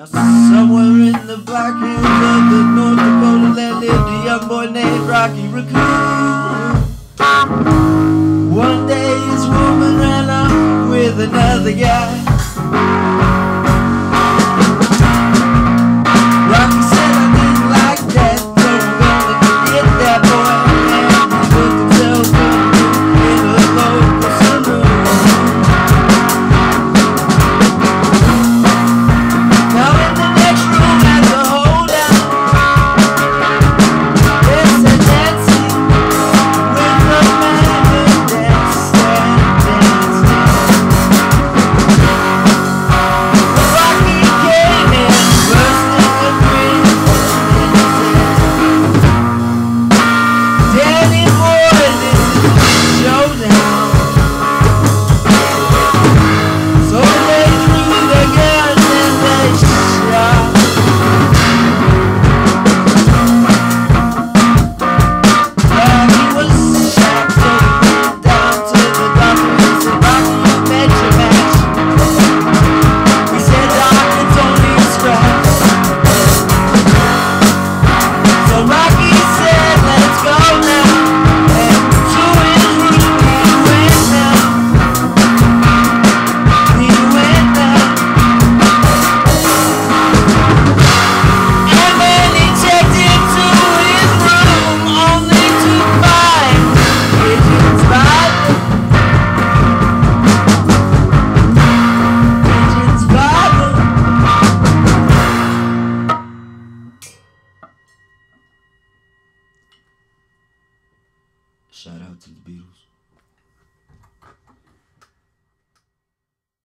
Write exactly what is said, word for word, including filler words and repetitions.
Somewhere in the Black Hills of the North Dakota land lived a young boy named Rocky Raccoon. One day his woman ran off with another guy.